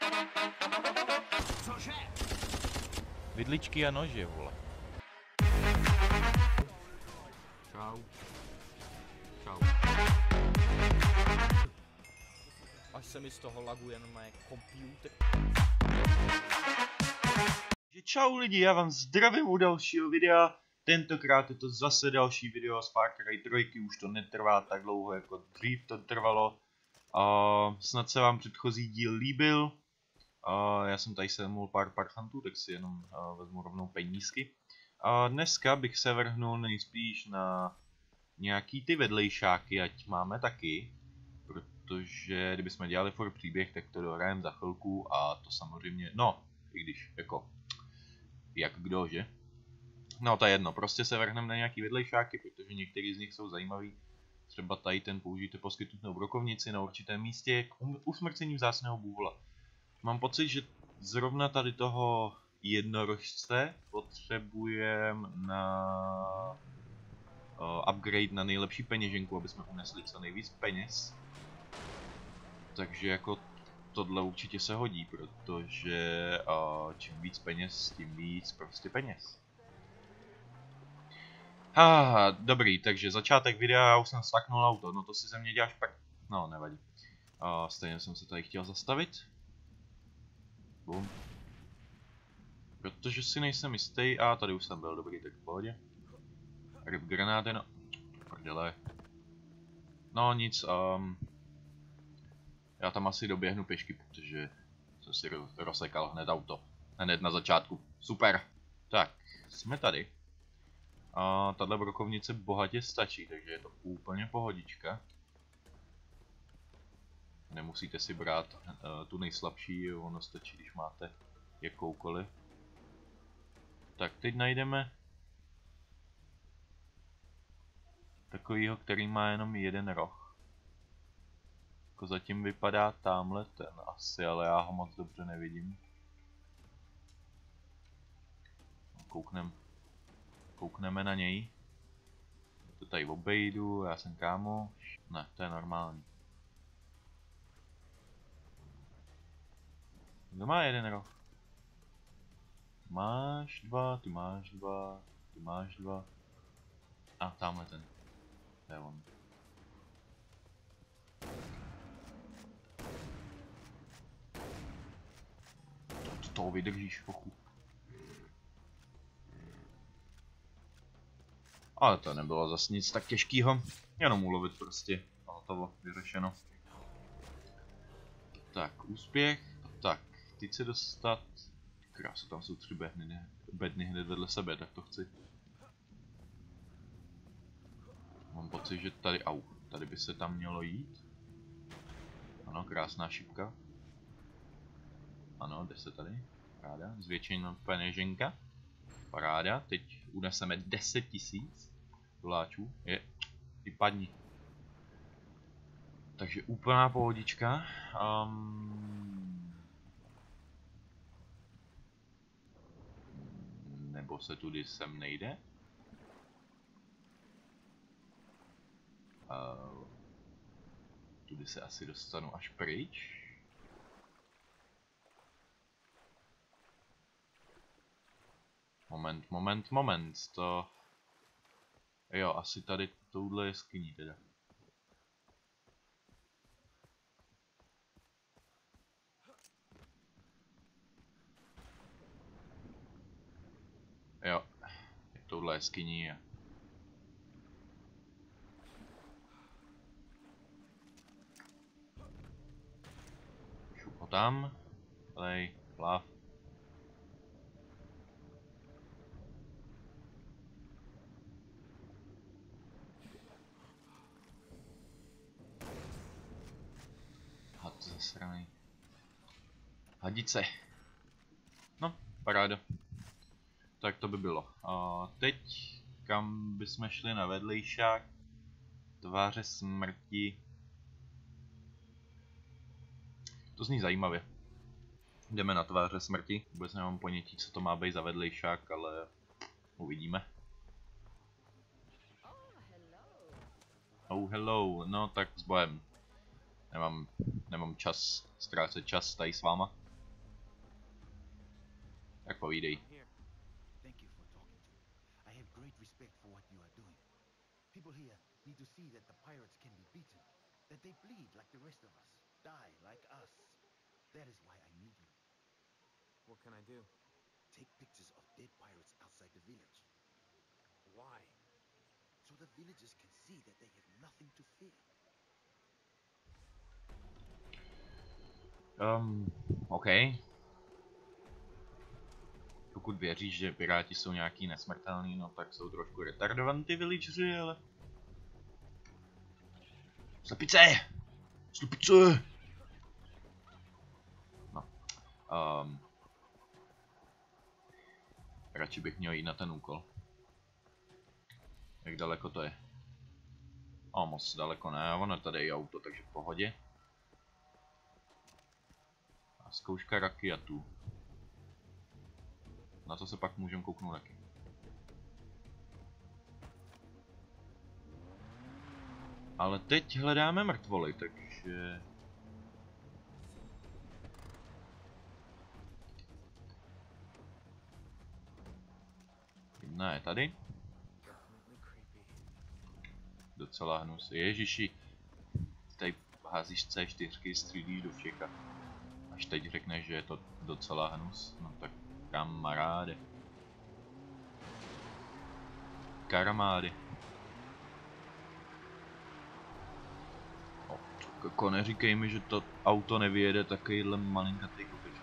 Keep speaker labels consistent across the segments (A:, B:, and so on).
A: Vidličky a nože, vole.
B: Čau. Čau. Až se mi z toho laguje na mé počítač.
A: Čau lidi, já vám zdravím u dalšího videa. Tentokrát je to zase další video z Far Cry 3, už to netrvá tak dlouho jako dřív to trvalo. Snad se vám předchozí díl líbil. Já jsem tady semul pár parchantů, tak si jenom vezmu rovnou penízky. Dneska bych se vrhnul nejspíš na nějaký ty vedlejšáky, ať máme taky. Protože kdybychom dělali furt příběh, tak to dohrajeme za chvilku a to samozřejmě, no, i když jako, jak kdo, že? No to je jedno, prostě se vrhneme na nějaký vedlejšáky, protože některý z nich jsou zajímavý. Třeba tady ten použijte poskytnutou brokovnici na určitém místě k usmrcení vzácného bůvla. Mám pocit, že zrovna tady toho jednorožce potřebujeme na upgrade na nejlepší peněženku, aby jsme unesli co nejvíc peněz. Takže jako tohle určitě se hodí, protože čím víc peněz, tím víc prostě peněz. Dobrý, takže začátek videa, já už jsem staknul auto, no to si ze mě děláš no nevadí. Stejně jsem se tady chtěl zastavit. Bum. Protože si nejsem jistý, a tady už jsem byl, dobrý, tak v pohodě. Ryb granáty, no, prdele. No nic, já tam asi doběhnu pěšky, protože jsem si rozsekal hned auto. Hned na začátku, super. Tak, jsme tady. Tahle brokovnice bohatě stačí, takže je to úplně pohodička. Nemusíte si brát tu nejslabší, ono stačí, když máte jakoukoliv. Tak teď najdeme takovýho, který má jenom jeden roh. Jako zatím vypadá tamhle ten asi, ale já ho moc dobře nevidím. Koukneme na něj. To tady obejdu, já jsem kámoš. Ne, to je normální. Kdo má jeden roh? Máš dva, ty máš dva, ty máš dva. Tamhle ten. To je on. To toho vydržíš, fochu. Ale to nebylo zas nic tak těžkýho. Jenom ulovit prostě. A hotovo, vyřešeno. Tak, úspěch. Tak, teď se dostat. Krásu, tam jsou 3 bedny hned vedle sebe, tak to chci. Mám pocit, že tady, tady by se tam mělo jít. Ano, krásná šipka. Ano, jde se tady. Paráda, zvětšená peněženka. Paráda, teď uneseme 10 000 doláčů. Vypadni. Takže úplná pohodička. Nebo se tudy sem nejde? Tudy se asi dostanu až pryč. Moment, to... Jo, asi tady touhle jeskyní teda. Jo, touhle jeskyní je. Šup ho tam, lej, plav. Had zasranej. Hadice. No, paráda. Tak to by bylo. Teď kam bychom šli na vedlejšák? Tváře smrti. To zní zajímavě. Jdeme na tváře smrti. Vůbec nemám ponětí, co to má být za vedlejšák, ale uvidíme. Oh hello, no tak s bohem. Nemám čas ztrácet čas tady s váma. Tak povídej.
C: Thank you for talking to me. I have great respect for what you are doing. People here need to see that the pirates can be beaten, that they bleed like the rest of us, die like us. That is why I need you.
D: What can I do?
C: Take pictures of dead pirates outside the village,
D: Why?
C: so the villagers can see that they have nothing to fear.
A: OK. Pokud věříš, že piráti jsou nějaký nesmrtelný, no tak jsou trošku retardovaný ty villageři, ale... Slepice! Slepice! No. Radši bych měl jít na ten úkol. Jak daleko to je? Moc daleko ne, ono tady je auto, takže v pohodě. A zkouška rakiatů. Na to se pak můžeme kouknout taky. Ale teď hledáme mrtvoly, takže... Jedna je tady. Docela hnus. Ježiši. Tady házíš C4, střílíš do všech a až teď řekneš, že je to docela hnus. No tak kamaráde. Karamády. Jako neříkej mi, že to auto nevyjede takovýhle malinkatý kopeček.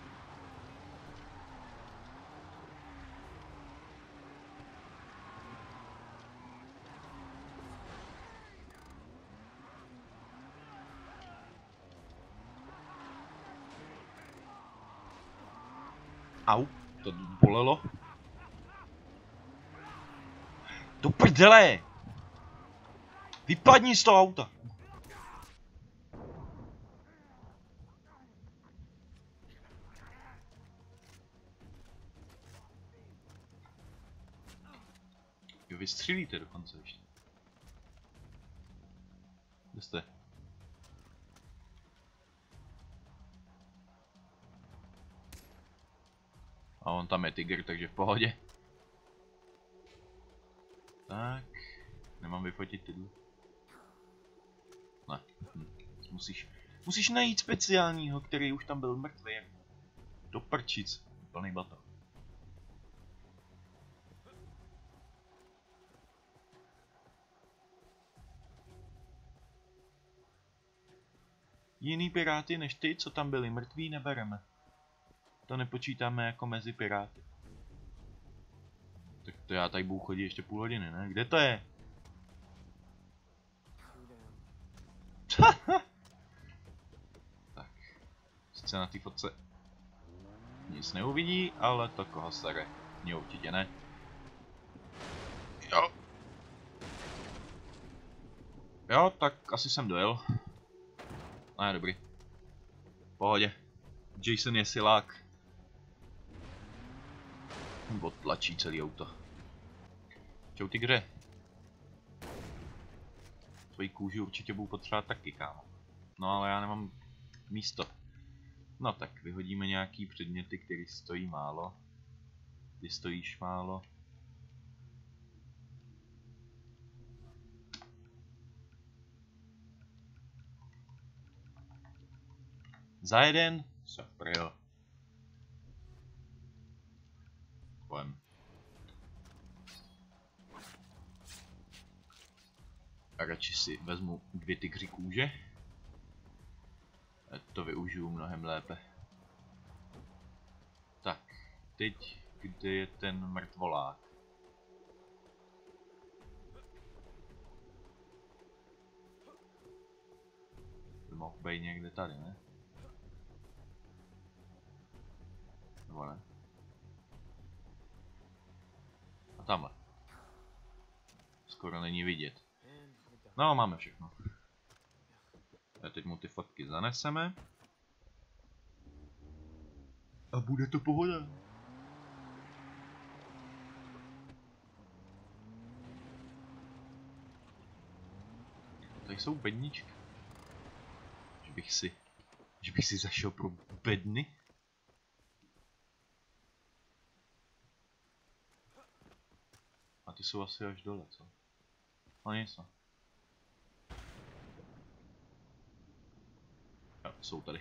A: Au, to bolelo. Do prdele! Vypadni z toho auta! Jo, vystřelíte dokonce ještě. Kde jste? A on tam je tygr, takže v pohodě. Tak, nemám vyfotit tyhle. Ne, musíš najít speciálního, který už tam byl mrtvý. Do prčic, plný batoh. Jiný piráty než ty, co tam byli mrtví, nebereme. To nepočítáme jako mezi piráty. Tak to já tady budu chodit ještě půl hodiny, ne? Kde to je? Tak. Sice na té fotce nic neuvidí, ale to koho sere. Mě určitě ne. Jo. Jo, tak asi jsem dojel. Ne, dobrý. V pohodě. Jason je silák. Odtlačí celý auto. Čau tygře. Tvojí kůži určitě budu potřebovat taky, kámo. No ale já nemám místo. No tak vyhodíme nějaký předměty, který stojí málo. Ty stojíš málo. Za jeden? Super, jo. Pojem. A radši si vezmu 2 tygři kůže. To využiju mnohem lépe. Tak, teď kde je ten mrtvolák? By mohl být někde tady, ne? Nebo ne? A tamhle. Skoro není vidět. No, máme všechno. A teď mu ty fotky zaneseme. A bude to pohoda. Tady jsou bedničky. Že bych si zašel pro bedny. ty jsou asi až dole, co? No nic, no. Jo, jsou tady.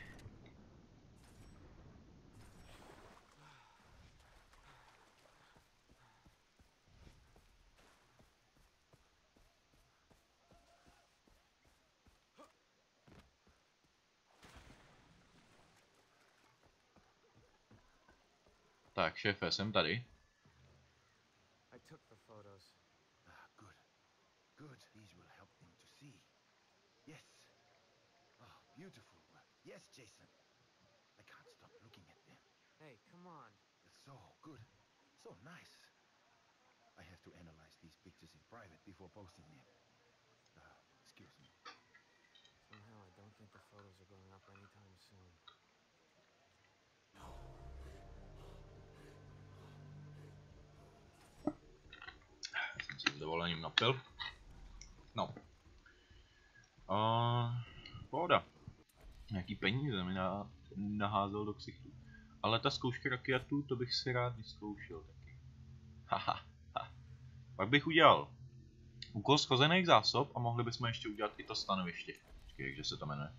A: Tak, šéfe, jsem tady.
D: I took the photos.
C: Ah, good. Good. These will help them to see. Yes. Oh, beautiful. Yes, Jason. I can't stop looking at them.
D: Hey, come on.
C: So good. So nice. I have to analyze these pictures in private before posting them. Excuse me.
D: Somehow I don't think the photos are going up anytime soon.
A: Jsem se s dovolením napil. No. Pohoda. Nějaký peníze mi naházel do ksichtu. Ale ta zkouška rakiatu, to bych si rád vyzkoušel taky. Haha. Pak bych udělal úkol schozených zásob a mohli bychom ještě udělat i to stanoviště. Počkej, jakže se to jmenuje.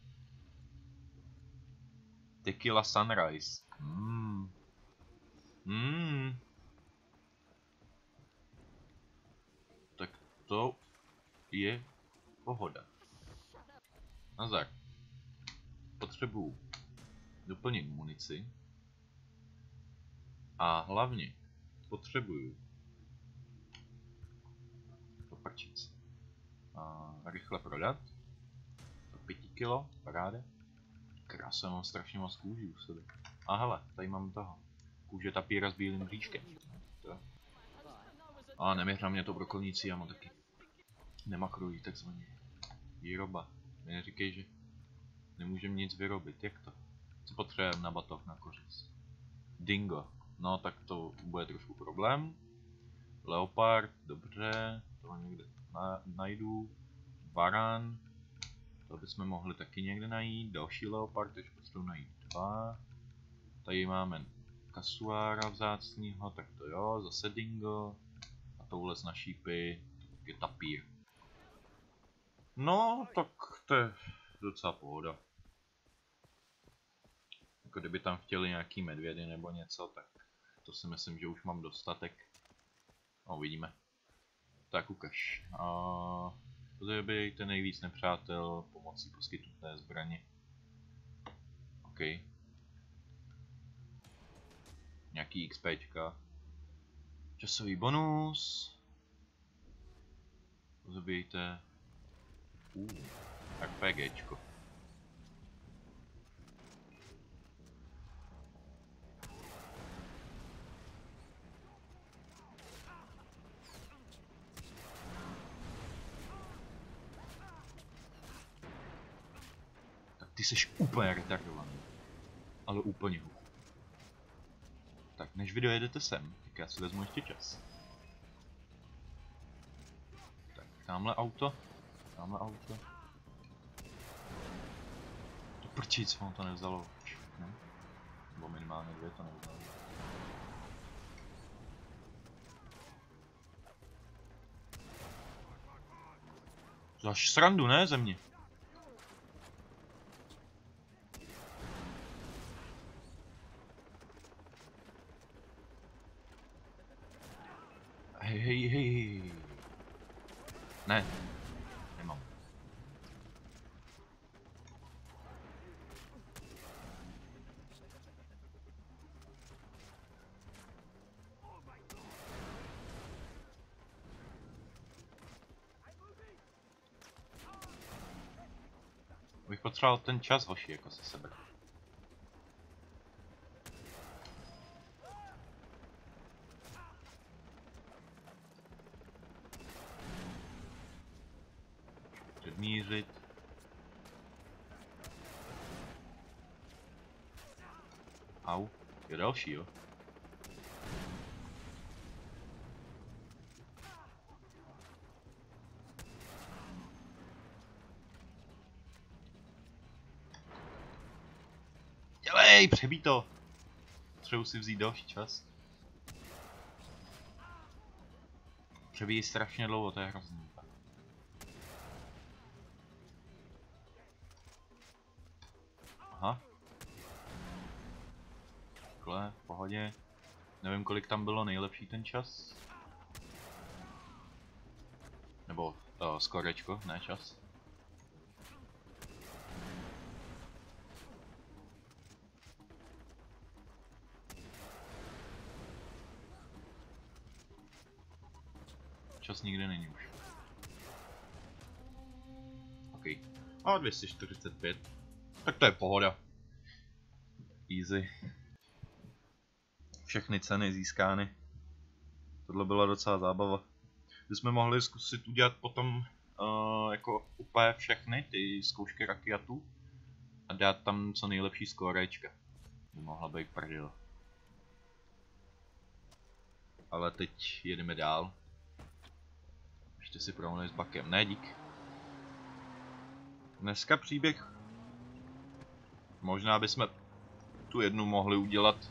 A: Tequila Sunrise. Tak to je pohoda. Nazar. Potřebuju doplnit munici. A hlavně potřebuju poprčit. Rychle prodat. To 5 kilo, paráda. Krása, mám strašně moc kůží u sebe. A hele, tady mám toho. Kůže tapíra s bílým bříškem. A neměř na mě to brokovníci, já mám taky. Nemakrují takzvaně. Výroba. Mi neříkej, že nemůžem nic vyrobit, jak to? Co potřebujeme na batoh na kořist? Dingo. No tak to bude trošku problém. Leopard, dobře. To někde najdu. Varan. To bychom mohli taky někde najít. Další leopard, takže potřebuji najít 2. Tady máme kasuára vzácnýho, tak to jo, zase dingo. A touhle na šípy je tapír. No, tak to je docela pohoda. Jako kdyby tam chtěli nějaký medvědy nebo něco, tak to si myslím, že už mám dostatek. No, uvidíme. Tak ukaž. Zabijte nejvíc nepřátel pomocí poskytnuté zbraně. OK. Nějaký XPčka. Časový bonus. Zabijte. RPGčko. Ty jsi úplně retardovaný. Ale úplně hůř. Tak, než vy dojedete sem, tak já si vezmu ještě čas. Tak, tamhle auto. Tamhle auto. To prčíc, on to nevzalo. Ne? Nebo minimálně 2 to nevzalo. Zaš srandu, ne, země? Hej. Ne. Nemám. Bych potřeboval ten čas, hoši, jako se sebe. Předmířit. Au, je další, jo. Dělej, přebí to. Potřebuji si vzít další čas. Přebíjí strašně dlouho, to je hrozný. Aha. Takhle, v pohodě. Nevím, kolik tam bylo nejlepší ten čas. Nebo skorečko, ne čas. Čas nikdy není už. OK. A 245. Tak to je pohoda. Easy. Všechny ceny získány. Tohle byla docela zábava. Bychom mohli zkusit udělat potom jako úplně všechny ty zkoušky rakiatů a dát tam co nejlepší skórečka. By mohla být prdel. Ale teď jedeme dál. Ještě si promluvím s Bakem. Ne, dík. Dneska příběh. Možná bychom tu jednu mohli udělat.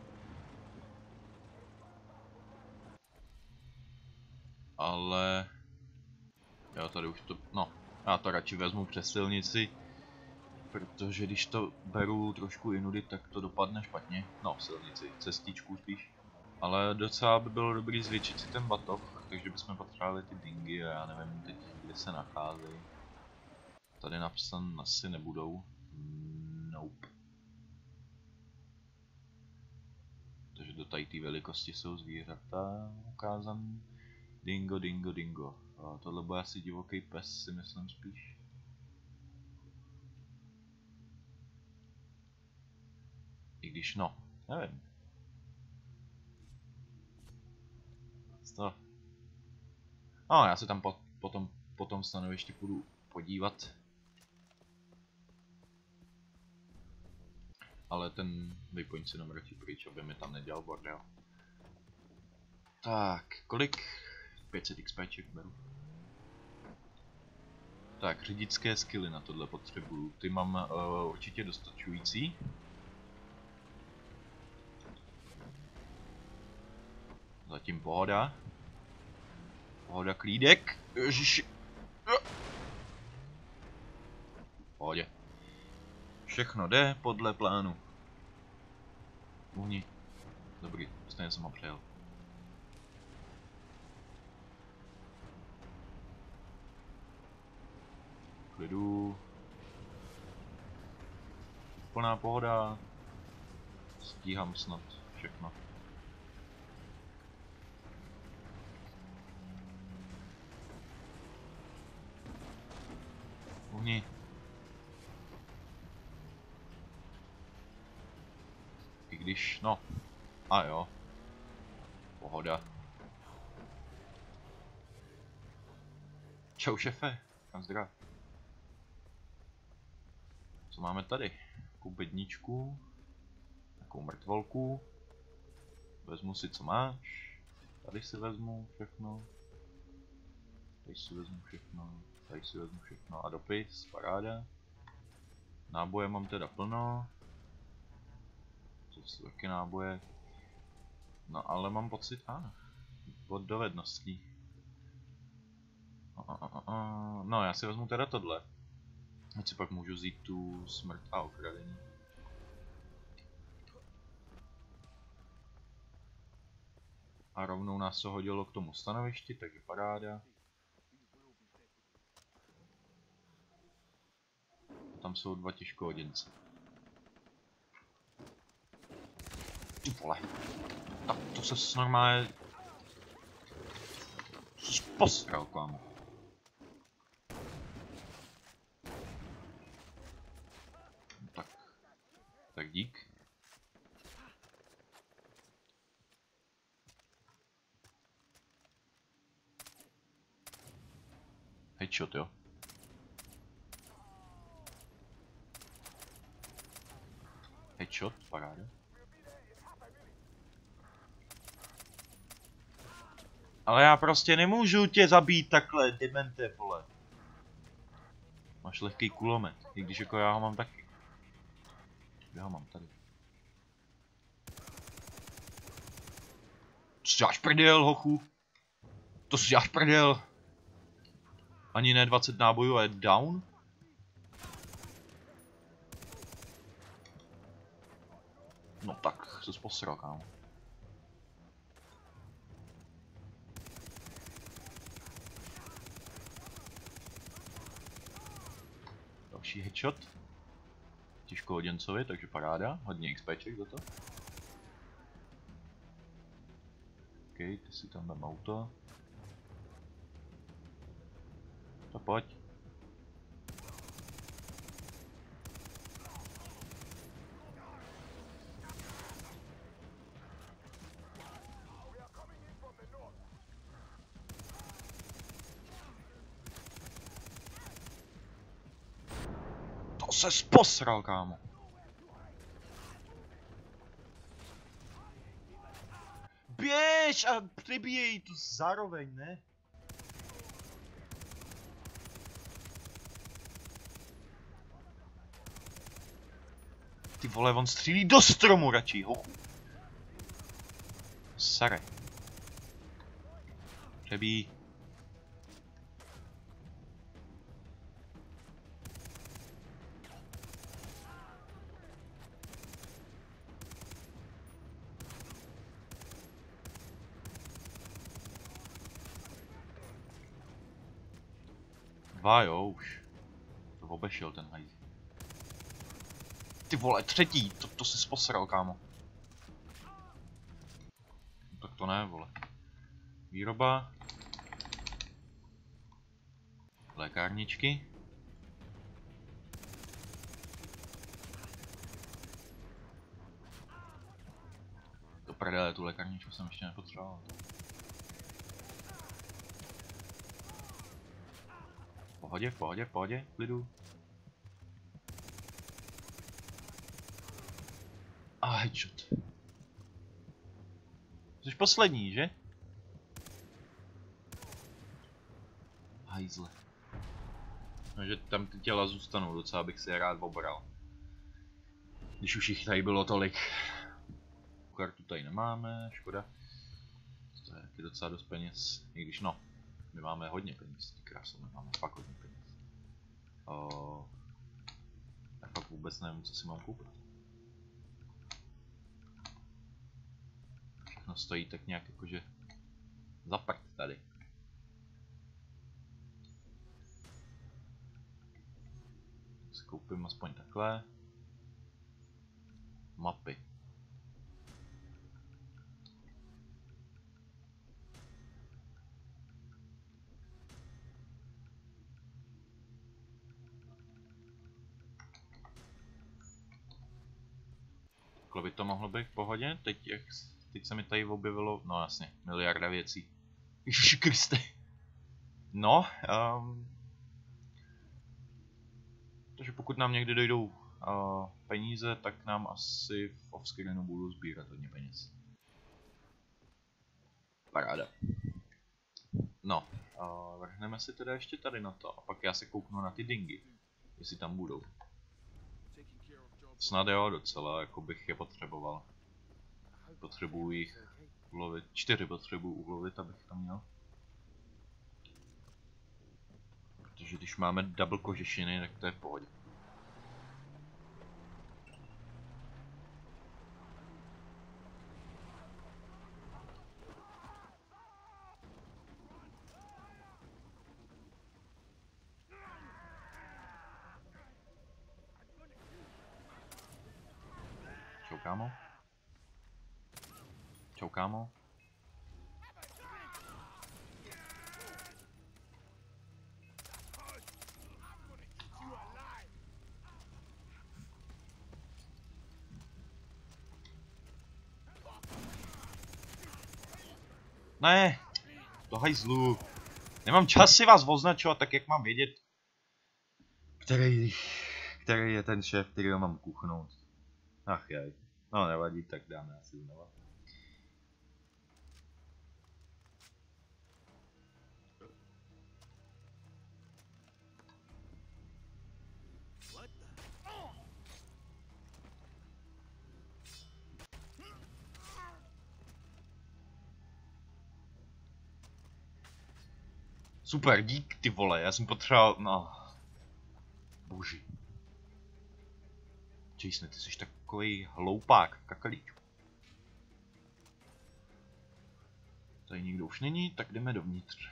A: Ale... Jo, tady už to... No, já to radši vezmu přes silnici. Protože když to beru trošku jinudy, tak to dopadne špatně. No, silnici, cestičku spíš. Ale docela by bylo dobrý zvětšit si ten batoh, takže bychom potřebovali ty dingy a já nevím teď, kde se nacházejí. Tady napsan asi nebudou. Nope. Takže do tady té velikosti jsou zvířata ukázané. Dingo, dingo, dingo. A tohle bude asi divoký pes, si myslím spíš. I když no, nevím. Co? No, já se tam potom stanovišti půjdu podívat. Ale ten waypoint si dám radši pryč, aby mi tam nedělal bordel. Tak, kolik? 500 XPček beru. Tak, řidičské skilly na tohle potřebuju. Ty mám určitě dostačující. Zatím pohoda. Pohoda, klídek. Ježiši. Pohodě. Všechno jde podle plánu. Uhni. Dobrý, stejně jsem ho přejel. Klidu. Plná pohoda. Stíhám snad všechno. Uhni. I když, no. A jo. Pohoda. Čau šefe, kam zdrav. Co máme tady? Takovou bedničku. Takovou mrtvolku. Vezmu si, co máš. Tady si vezmu všechno. Tady si vezmu všechno. Tady si vezmu všechno. A dopis, paráda. Náboje mám teda plno. To jsou taky náboje. No ale mám pocit, od dovedností. No já si vezmu teda tohle. Ať si pak můžu vzít tu smrt a okradení. A rovnou nás to hodilo k tomu stanovišti, takže paráda. A tam jsou dva těžkohoděnce. Ty vole. Tak to se normálně... Jsi posral, kámo. Tak dík. Headshot, jo. Headshot, paráda. Ale já prostě nemůžu tě zabít takhle, demente, vole. Máš lehký kulomet, i když jako já ho mám taky. Já ho mám tady. Co děláš prdel, hochu? To si děláš prdel. Ani ne 20 nábojů, ale down. No tak, se posral, kámo. Další headshot. Těžko hoděncovi, takže paráda. Hodně XPček za to. OK, ty si tam dám auto. To pojď. To se posral, kámo. Běž a přibíjej tu zároveň, ne? Ty vole, on střílí do stromu radši, hochu. Sare. Přebíj. Jo, už. To obešel ten hajz. Ty vole, třetí, to si posral, kámo. No, tak to ne, vole. Výroba. Lékárničky. Do prdele, tu lékárničku jsem ještě nepotřeboval. V pohodě, klidu. A headshot. Jsi poslední, že? Hajzle. No, že tam ty těla zůstanou, docela bych si je rád obral. Když už jich tady bylo tolik. Kartu tady nemáme, škoda. To je taky docela dost peněz, i když no. My máme hodně peněz, ty krásu, my máme fakt hodně peněz. Já fakt vůbec nevím, co si mám koupit. Všechno stojí tak nějak jakože za prd tady. Si koupím aspoň takhle. Mapy. Takhle by to mohlo být v pohodě, teď se mi tady objevilo, no jasně, miliarda věcí. Ježiši Kriste. No, takže pokud nám někdy dojdou peníze, tak nám asi v offscreenu budu sbírat hodně peněz. Paráda. No, vrhneme si teda ještě tady na to a pak já se kouknu na ty dingy, jestli tam budou. Snad jo, docela, jako bych je potřeboval. Potřebuji jich ulovit, 4 potřebuji ulovit, abych tam měl. Protože když máme double kožešiny, tak to je v pohodě. Čau, kámo. Čau, kámo. Ne, to hajzlu. Nemám čas si vás označovat, tak jak mám vědět, který je ten šéf, kterýho mám kuchnout. Ach jaj, no nevadí, tak dáme asi znova. Super, dík ty vole, já jsem potřeboval, no. Boži. Jason, ty jsi takový hloupák, kakalíčku. Tady nikdo už není, tak jdeme dovnitř.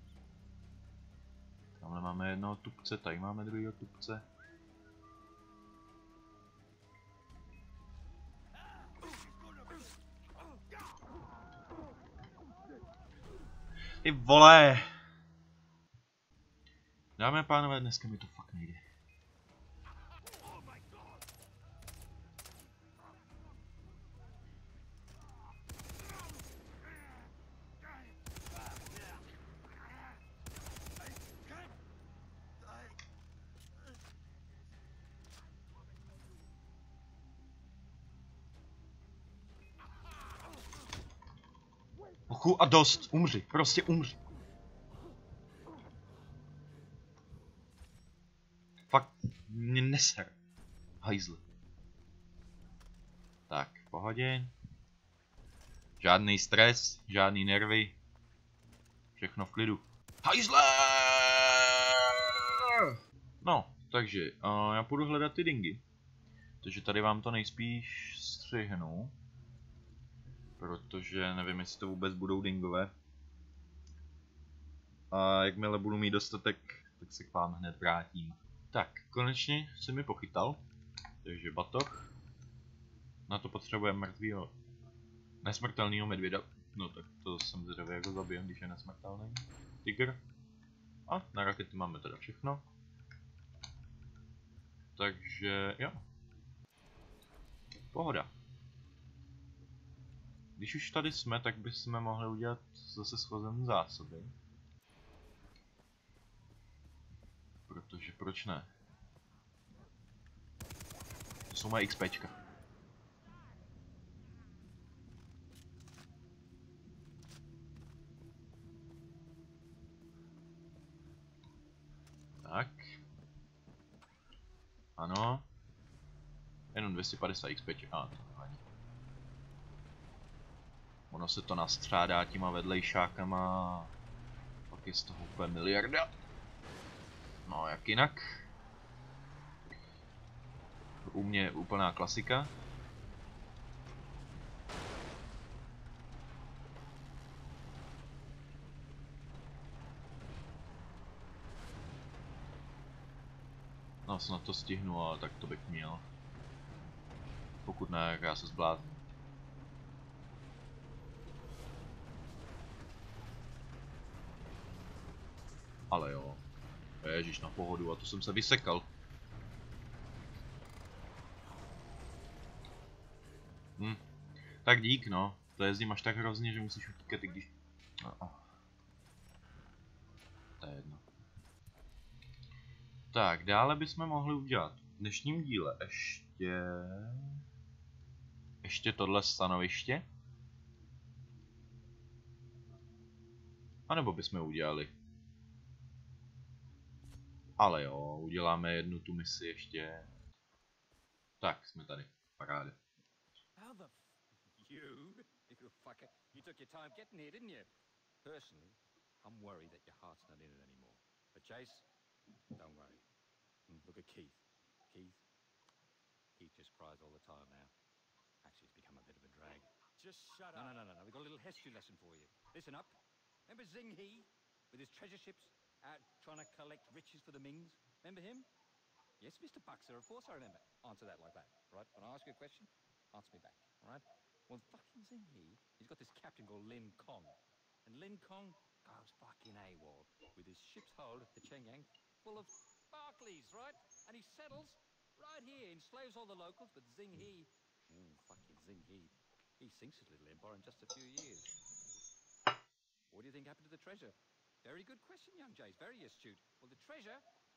A: Tamhle máme jednoho tupce, tady máme druhého tupce. Ty vole! Dámy a pánové, dneska mi to fakt nejde. Ochu a dost, umři, prostě umři. Fakt mě neser. Hajzl. Tak, v pohodě. Žádný stres, žádný nervy. Všechno v klidu. Hajzle! No, takže já půjdu hledat ty dingy. Takže tady vám to nejspíš střihnu. Protože nevím, jestli to vůbec budou dingové. A jakmile budu mít dostatek, tak se k vám hned vrátím. Tak, konečně se mi pochytal. Takže batoh. Na to potřebujeme mrtvýho, nesmrtelného medvěda. No tak to jsem zvědavý, jako zabijem, když je nesmrtelný. Tygr. A na rakety máme teda všechno. Takže jo. Pohoda. Když už tady jsme, tak bychom mohli udělat zase schozen zásoby. Protože proč ne? To jsou moje XPčka. Tak. Ano. Jenom 250 XPček. A to nevadí. Ono se to nastřádá těma vedlejšákama. Pak je z toho úplně miliarda. No jak jinak. U mě úplná klasika. No snad to stihnu, ale tak to bych měl. Pokud ne, já se zblázním. Ale jo. Ježíš, na pohodu, a to jsem se vysekal. Tak dík, no. To jezdím až tak hrozně, že musíš utíkat, i když... To je jedno. Tak, dále bychom mohli udělat v dnešním díle ještě tohle stanoviště. A nebo bychom udělali. Ale jo, uděláme jednu tu misi ještě. Tak, jsme tady. Paráda.
E: How the you fucker. You took your time getting here, didn't you? Personally, I'm worried that your heart's not in it anymore. But Chase, don't worry. Look at Keith. Keith just cries all the time now. Actually, it's become a bit of a drag.
C: Just shut up.
E: No. We've got a little history lesson for you. Listen up. Remember Zing He with his treasure ships out trying to collect riches for the Mings? Remember him? Yes, Mr. Buxer, of course I remember. Answer that like that, right? When I ask you a question, answer me back, all right? Well, fucking Zing He, he's got this captain called Lin Kong. And Lin Kong goes fucking AWOL with his ship's hold, the Chengyang, full of Barclays, right? And he settles right here, enslaves all the locals, but Zing He, fucking Zing He sinks his little empire in just a few years. What do you think happened to the treasure? Very good question, young Jace, very astute. Well, the treasure,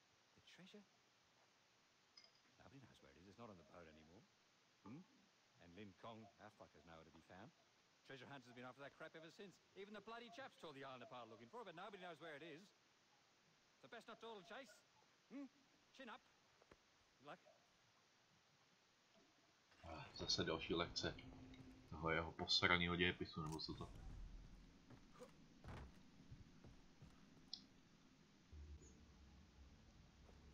E: nobody knows where it is. It's not on the boat anymore. And Lin Kong, our fucker's nowhere to be found. Treasure hunters have been after that crap ever since. Even the bloody chaps tore the island apart looking for it, but nobody knows where it is. So best not dawdle, Chase. Chin up. Good luck.
A: Zase další lekce toho jeho posraného dějepisu, nebo co to?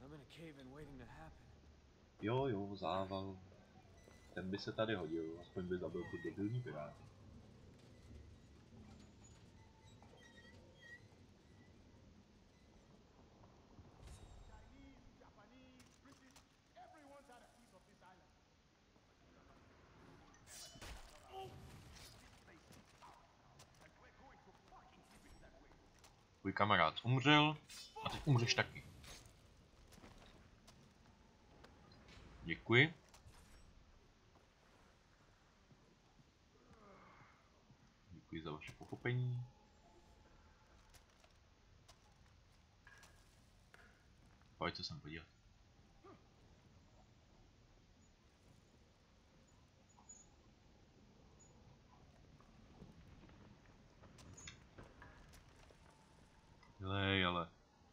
D: I'm in a cave-in waiting to happen.
A: Jo, zával. Ten by se tady hodil, aspoň by zabil ty debilní piráty. Tvůj kamarád umřel a teď umřeš taky. Děkuji. Děkuji za vaše pochopení. Pojď se sem podívat. Lej, ale.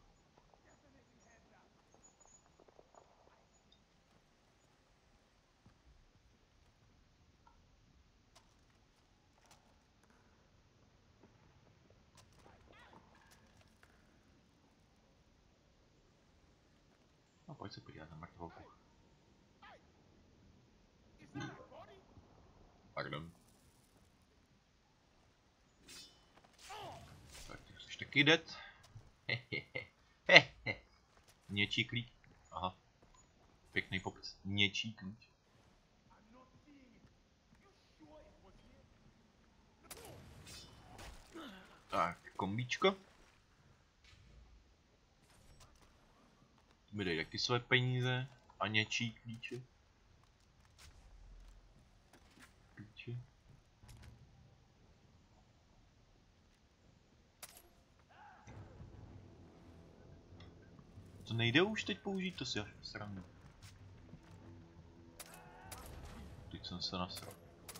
A: No pojď se podívat na mrtvolku. Pardon. Tak ty jsi taky dead. Něčí klíč. Aha. Pěkný popis. Něčí klíč. Tak, kombíčko. Mi dej taky své peníze a něčí klíče. To nejde už teď použít, to si až srandu. Teď jsem se nasral.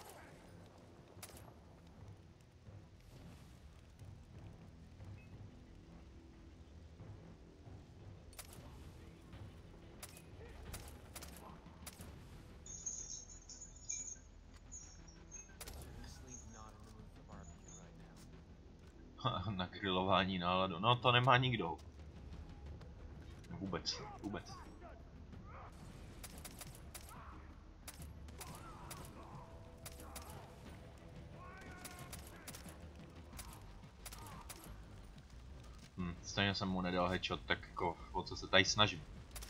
A: Na grilování náladu, no to nemá nikdo. Vůbec. Stejně jsem mu nedal headshot, tak jako o co se tady snažím.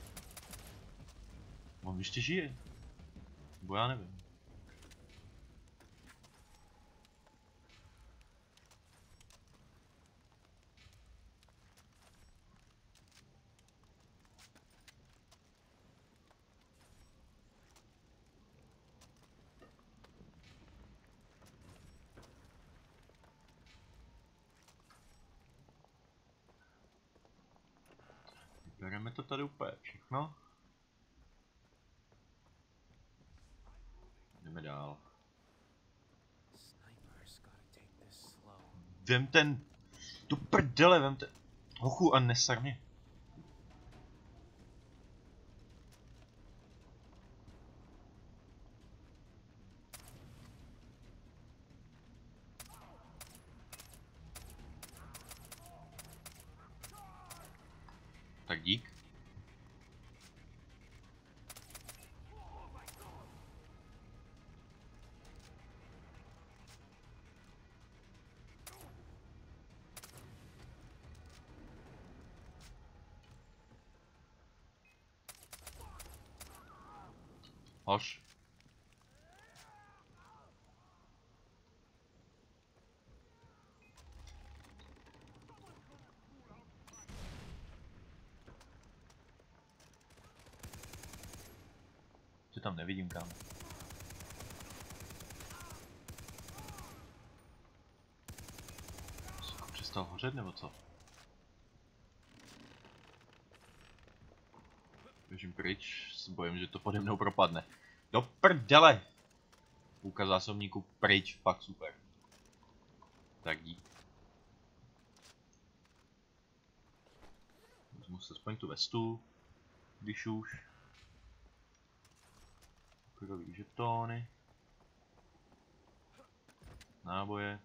A: On ještě žije. Bo já nevím. Bereme to tady úplně všechno. Jdeme dál. Vem ten... Tu prdele, vem ten... Hochu a nesar mě. Tak dík. Hoš. Tě tam nevidím, kam. Přestal hořet nebo co? Běžím pryč, s bojím, že to pode mnou propadne. Do prdele! Půlka zásobníku pryč, fakt super. Tak dík. Vezmu se aspoň tu vestu, když už. Krový žetóny. Náboje.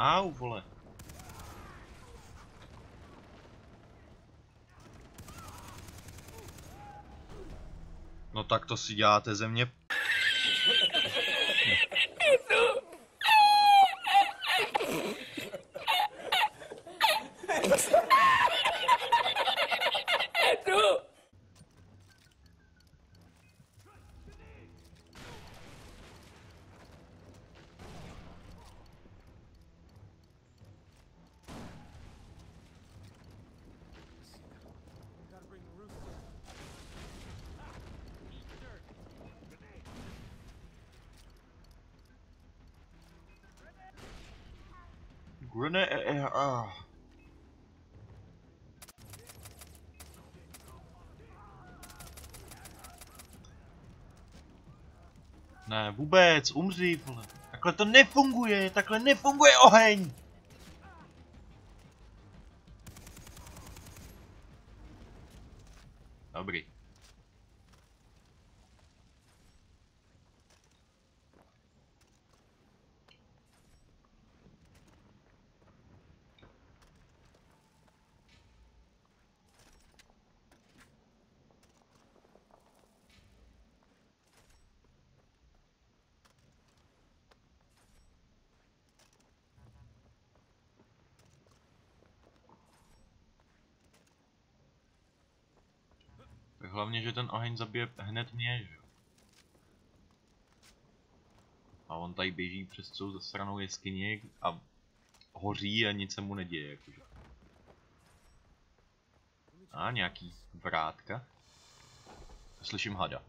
A: Au, vole. No tak to si děláte ze mě.
D: Gotta bring the roof down.
A: Grenade. Ne, vůbec, umři, vole. Takhle nefunguje oheň. Dobrý. Tak hlavně, že ten oheň zabije hned mě, že jo. A on tady běží přes celou zasranou jeskyni a hoří a nic se mu neděje, jakože. A nějaký vrátka. Slyším hada.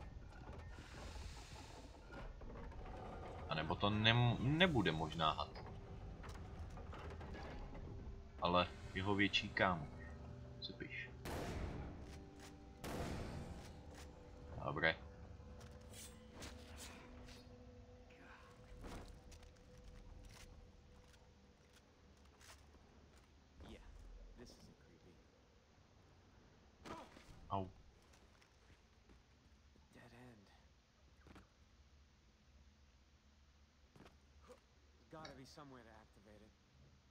A: A nebo to nebude možná had. Ale jeho větší kámo. Si píš. Dobré.
D: Yeah, this isn't creepy.
A: Au.
D: Dead end. Gotta be somewhere to activate it.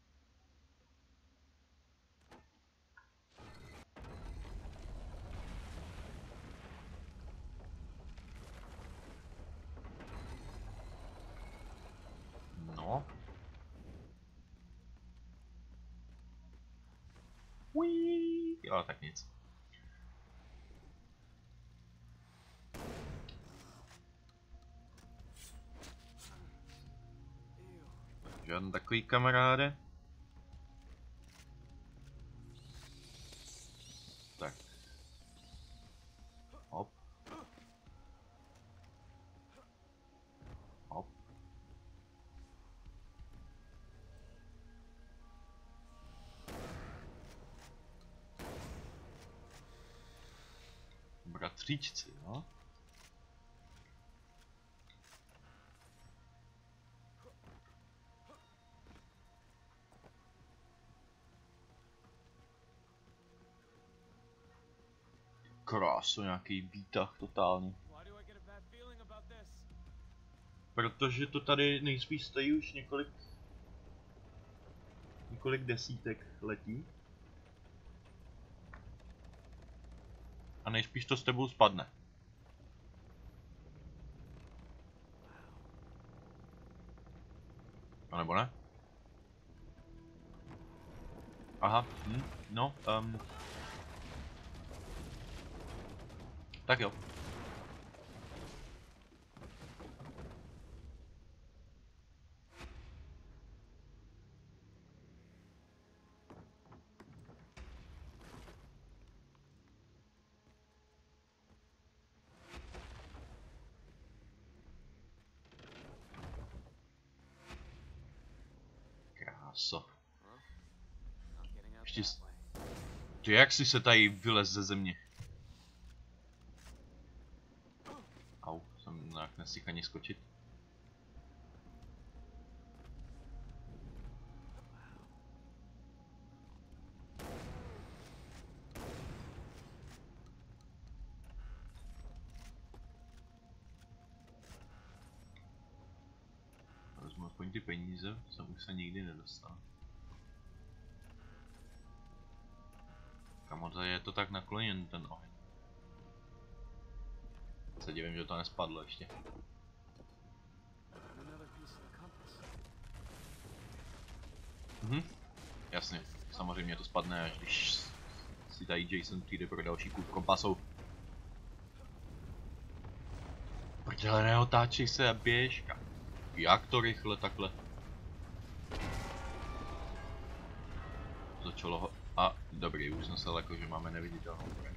A: No. Uí. Jo, tak nic. Žádný takový kamaráde. Tak. Hop. Hop. Bratříčci, no. Krásu, nějaký výtah totálně.
D: Why do I get a bad feeling about this?
A: Protože to tady nejspíš stojí už několik desítek letí. A nejspíš to s tebou spadne. A nebo ne? Aha, no, tak jo. Kráso.
D: Not getting out
A: Ještě
D: that way.
A: Ty jak jsi se tady vylez ze země? Au, jsem nějak nestihl ani skočit. Vezmu Aspoň ty peníze, jsem už se nikdy nedostal. Kamo, tady je to tak nakloněn ten oheň. Se divím, že to nespadlo ještě. Jasně, samozřejmě to spadne, až když si tady Jason přijde pro další kus kompasu. Prdele, neotáčej se a běž. Jak to rychle takhle? Začalo ho... A dobrý, už jsem se jako, že máme neviditelnou zbraň.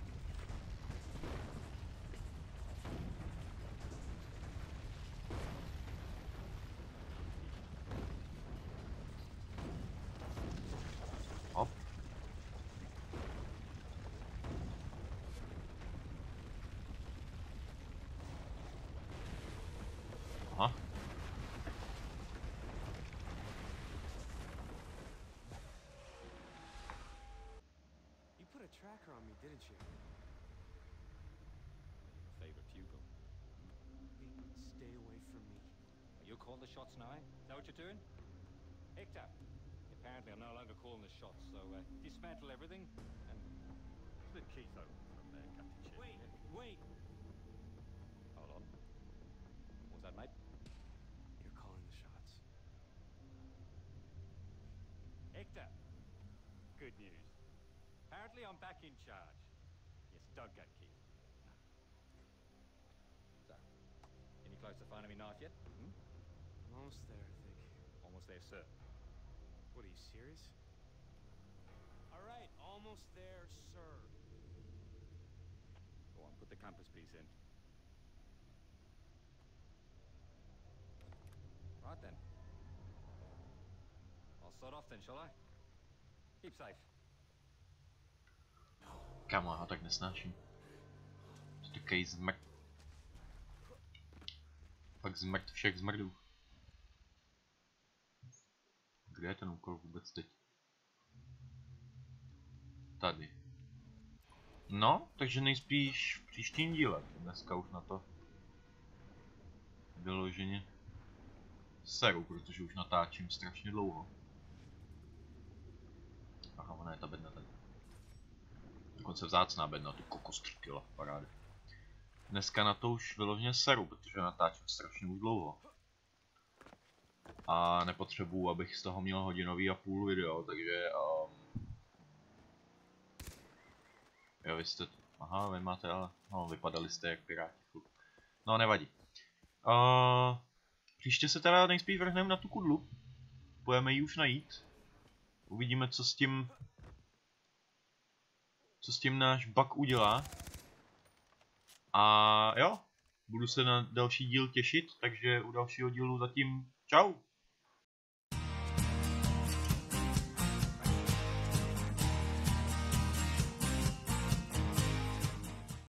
A: Hop. Aha.
D: You put a tracker on me, didn't you?
E: Favorite pupil.
D: Stay away from me.
E: Are you calling the shots now? Is that what you're doing? Hector, apparently I'm no longer calling the shots, so dismantle everything and split Keith open from there, Captain Chip.
D: Wait!
E: Hold on. What was that, mate?
D: You're calling the shots.
E: Hector, good news. Apparently I'm back in charge. Yes, don't go, Keith. So, any close to finding me knife yet? Hmm?
D: I'm almost there, I think.
E: Almost there, sir.
D: What, are you serious? Alright, almost there, sir.
E: Go on, put the compass piece in. Right then. I'll start off then, shall I? Keep safe.
A: Kámo, já ho tak nesnáším. To je takový zmrt. Pak zmrt všech zmrdů. Kde je ten úkol vůbec teď? Tady. No, takže nejspíš v příštím díle. Dneska už na to vyloženě seru, protože už natáčím strašně dlouho. Aha, ona je ta bedna tady. Dokonce vzácná bedna, tu kokos 3 kg, paráda. Dneska na to už vyloženě seru, protože natáčím strašně už dlouho. A nepotřebuju, abych z toho měl 1,5 hodiny video, takže jo, vy jste... Aha, vy máte ale... No, vypadali jste jak piráti. No, nevadí. Příště se teda nejspíš vrhneme na tu kudlu. Půjdeme ji už najít. Uvidíme, co s tím... Co s tím náš bug udělá. A jo, budu se na další díl těšit, takže u dalšího dílu zatím čau.